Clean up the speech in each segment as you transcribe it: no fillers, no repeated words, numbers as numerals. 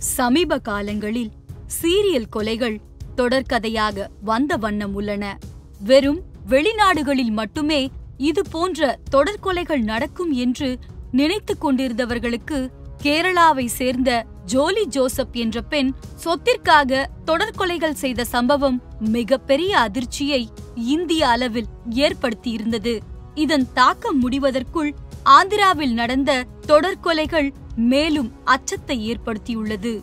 சமீப காலங்களில் சீரியல் கொலைகள் தொடர்கதையாக வந்த வண்ணம் உள்ளன. வெறும் வெளிநாடுகளில் மட்டுமே இது போன்ற தொடர்கொலைகள் நடக்கும் என்று நினைத்துக் கொண்டிருந்தவர்களுக்கு கேரளாவை சேர்ந்த ஜோலி ஜோசப் என்ற பெண் சொத்திற்காக தொடர்கொலைகள் செய்த சம்பவம் மிகப்பெரிய அதிர்ச்சியை இந்திய அளவில் ஏற்படுத்தியிருந்தது. இதன் தாக்கம் முடிவதற்குள் ஆந்திராவில் நடந்த தொடர்கொலைகள் மேலும் அச்சத்தை ஏற்படுத்தியுள்ளது.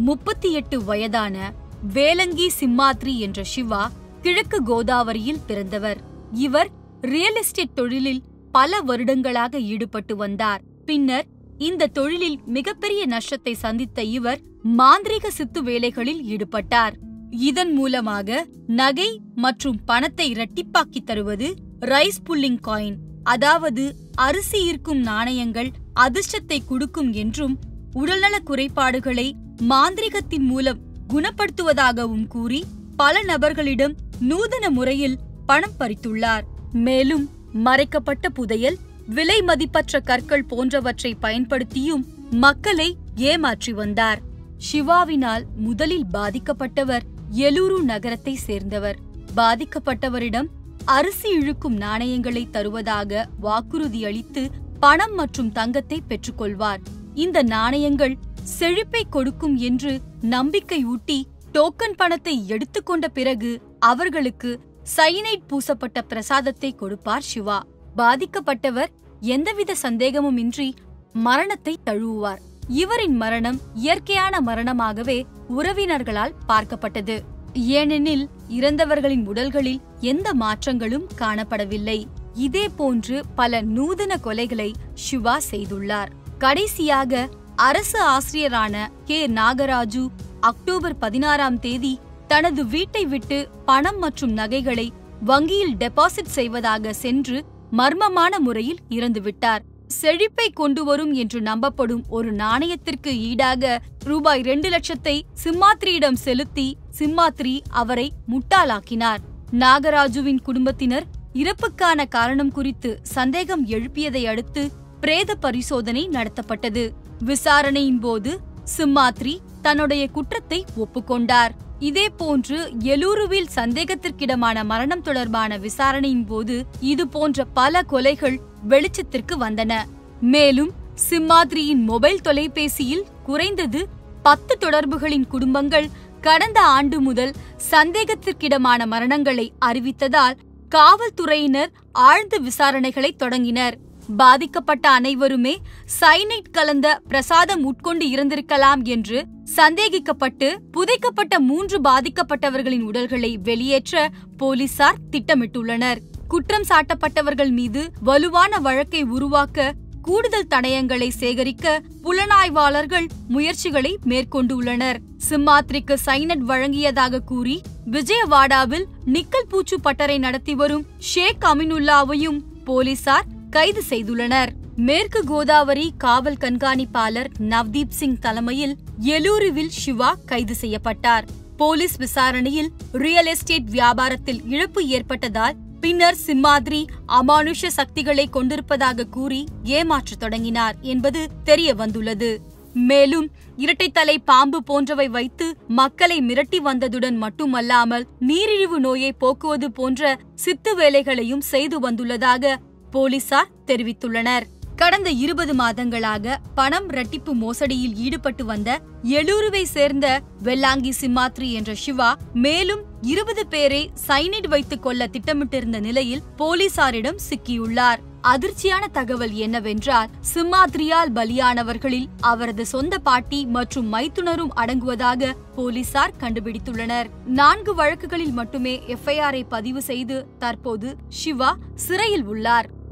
38 வயதான வேலங்கி சிம்மாத்ரி என்ற சிவா கிழக்கு கோதாவரியில் பிறந்தவர். இவர் ரியல் எஸ்டேட் தொழிலில் பல வருடங்களாக ஈடுபட்டு வந்தார். பின்னர் இந்த தொழிலில் மிகப்பெரிய நஷ்டத்தை சந்தித்த இவர் மாந்திரீக சித்து வேலைகளில் ஈடுபட்டார். இதன் மூலமாக நகை மற்றும் பணத்தை இரட்டிப்பாக்கி தருவது ரைஸ் புல்லிங் காயின், அதாவது அரிசி ஈர்க்கும் நாணயங்கள் அதிர்ஷ்டத்தை கொடுக்கும் என்றும் உடல்நல குறைபாடுகளை மாந்திரிகத்தின் மூலம் குணப்படுத்துவதாகவும் கூறி பல நபர்களிடம் நூதன முறையில் பணம் பறித்துள்ளார். மேலும் மறைக்கப்பட்ட புதையல், விலை மதிப்பற்ற கற்கள் போன்றவற்றை பயன்படுத்தியும் மக்களை ஏமாற்றி வந்தார். சிவாவினால் முதலில் பாதிக்கப்பட்டவர் எலூரு நகரத்தை சேர்ந்தவர். பாதிக்கப்பட்டவரிடம் அரிசி இழுக்கும் நாணயங்களை தருவதாக வாக்குறுதி அளித்து பணம் மற்றும் தங்கத்தை பெற்றுக்கொள்வார். இந்த நாணயங்கள் செழிப்பை கொடுக்கும் என்று நம்பிக்கை ஊட்டி டோக்கன் பணத்தை எடுத்துக்கொண்ட பிறகு அவர்களுக்கு சயனைட் பூசப்பட்ட பிரசாதத்தை கொடுப்பார் சிவா. பாதிக்கப்பட்டவர் எந்தவித சந்தேகமுமின்றி மரணத்தை தழுவுவார். இவரின் மரணம் இயற்கையான மரணமாகவே உறவினர்களால் பார்க்கப்பட்டது. ஏனெனில் இறந்தவர்களின் உடல்களில் எந்த மாற்றங்களும் காணப்படவில்லை. இதே போன்று பல நூதன கொலைகளை சிவா செய்துள்ளார். கடைசியாக அரசு ஆசிரியரான கே நாகராஜு அக்டோபர் 16ஆம் தேதி தனது வீட்டை விட்டு பணம் மற்றும் நகைகளை வங்கியில் டெபாசிட் செய்வதாக சென்று மர்மமான முறையில் இறந்துவிட்டார். செழிப்பை கொண்டு வரும் என்று நம்பப்படும் ஒரு நாணயத்திற்கு ஈடாக ரூபாய் 2 லட்சத்தை சிம்மாத்ரியிடம் செலுத்தி சிம்மாத்ரி அவரை முட்டாளாக்கினார். நாகராஜுவின் குடும்பத்தினர் இறப்புக்கான காரணம் குறித்து சந்தேகம் எழுப்பியதை அடுத்து பிரேத பரிசோதனை நடத்தப்பட்டது. விசாரணையின் போது சிம்மாத்ரி தன்னுடைய குற்றத்தை ஒப்புக்கொண்டார். இதேபோன்று எலூருவில் சந்தேகத்திற்கிடமான மரணம் தொடர்பான விசாரணையின் போது இது போன்ற பல கொலைகள் வெளிச்சத்திற்கு வந்தன. மேலும் சிம்மாத்ரியின் மொபைல் தொலைபேசியில் குறைந்தது 10 தொடர்புகளின் குடும்பங்கள் கடந்த ஆண்டு முதல் சந்தேகத்திற்கிடமான மரணங்களை அறிவித்ததால் காவல்துறையினர் ஆழ்ந்த விசாரணைகளை தொடங்கினர். பாதிக்கப்பட்ட அனைவருமே சயனைட் கலந்த பிரசாதம் உட்கொண்டு இறந்திருக்கலாம் என்று சந்தேகிக்கப்பட்டு புதைக்கப்பட்ட 3 பாதிக்கப்பட்டவர்களின் உடல்களை வெளியேற்ற போலீசார் திட்டமிட்டுள்ளனர். குற்றம் சாட்டப்பட்டவர்கள் மீது வலுவான வழக்கை உருவாக்க கூடுதல் தடயங்களை சேகரிக்க புலனாய்வாளர்கள் முயற்சிகளை மேற்கொண்டுள்ளனர். சிம்மாத்ரிக்கு சயனைட் வழங்கியதாக கூறி விஜயவாடாவில் நிக்கல் பூச்சு பட்டறை நடத்தி வரும் ஷேக் அமினுல்லாவையும் போலீசார் கைது செய்துள்ளனர். மேற்கு கோதாவரி காவல் கண்காணிப்பாளர் நவ்தீப் சிங் தலைமையில் எலூருவில் சிவா கைது செய்யப்பட்டார். போலீஸ் விசாரணையில் ரியல் எஸ்டேட் வியாபாரத்தில் இழப்பு ஏற்பட்டதால் பின்னர் சிம்மாத்ரி அமானுஷ சக்திகளை கொண்டிருப்பதாக கூறி ஏமாற்றத் தொடங்கினார் என்பது தெரிய வந்துள்ளது. மேலும் இரட்டைத்தலை பாம்பு போன்றவை வைத்து மக்களை மிரட்டி வந்ததுடன் மட்டுமல்லாமல் நீரிழிவு நோயை போக்குவது போன்ற சித்து வேலைகளையும் செய்து வந்துள்ளதாக போலீசார் தெரிவித்துள்ளனர். கடந்த 20 மாதங்களாக பணம் இரட்டிப்பு மோசடியில் ஈடுபட்டு வந்த எலூருவை சேர்ந்த வெல்லாங்கி சிம்மாத்ரி என்ற சிவா மேலும் 20 பேரை சயனைட் வைத்துக் கொள்ள திட்டமிட்டிருந்த நிலையில் போலீசாரிடம் சிக்கியுள்ளார். அதிர்ச்சியான தகவல் என்னவென்றால் சிம்மாத்ரியால் பலியானவர்களில் அவரது சொந்த பாட்டி மற்றும் மைத்துனரும் அடங்குவதாக போலீசார் கண்டுபிடித்துள்ளனர். 4 வழக்குகளில் மட்டுமே FIR-ஐ பதிவு செய்து தற்போது சிவா சிறையில் உள்ளார்.